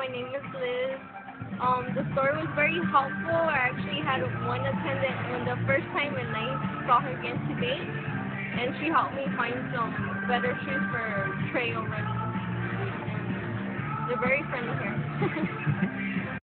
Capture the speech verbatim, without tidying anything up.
My name is Liz. Um, the store was very helpful. I actually had one attendant on the first time, and I saw her again today, and she helped me find some better shoes for trail running. And they're very friendly here.